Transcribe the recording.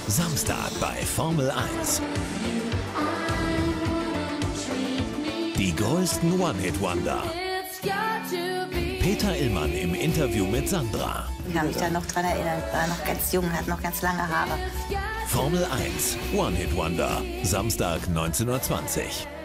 Samstag bei Formel 1. Die größten One-Hit-Wonder. Peter Illmann im Interview mit Sandra. Ich kann mich da noch dran erinnern, war noch ganz jung, hat noch ganz lange Haare. Formel 1, One-Hit-Wonder. Samstag 19:20 Uhr.